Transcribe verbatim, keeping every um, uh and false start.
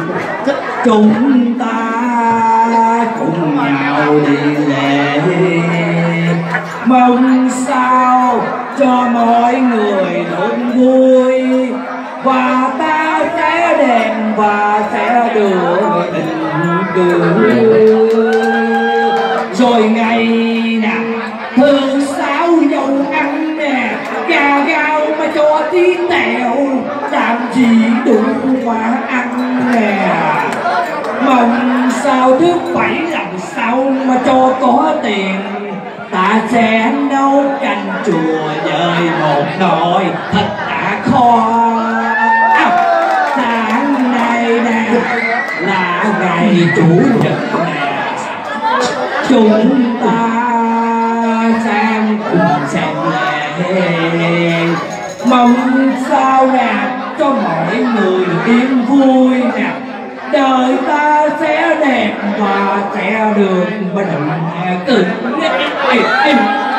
chúng ta cùng nhau đi lễ, mong sao cho mọi người luôn vui, và ta sẽ đẹp và sẽ được tình cười. Rồi ngày nè thứ sáu dâu ăn nè, gà gao mà cho tí tẹo, làm gì đủ mà ăn nè. Mong sao thứ bảy làm sao mà cho có tiền, ta sẽ nấu canh chùa dời một nồi thật đã kho. À, sáng nay nè là ngày chủ nhật nè, chúng ta sang cùng xem lễ, mong sao nè cho mọi người yên vui nè, đời ta sẽ đẹp và sẽ được bình an.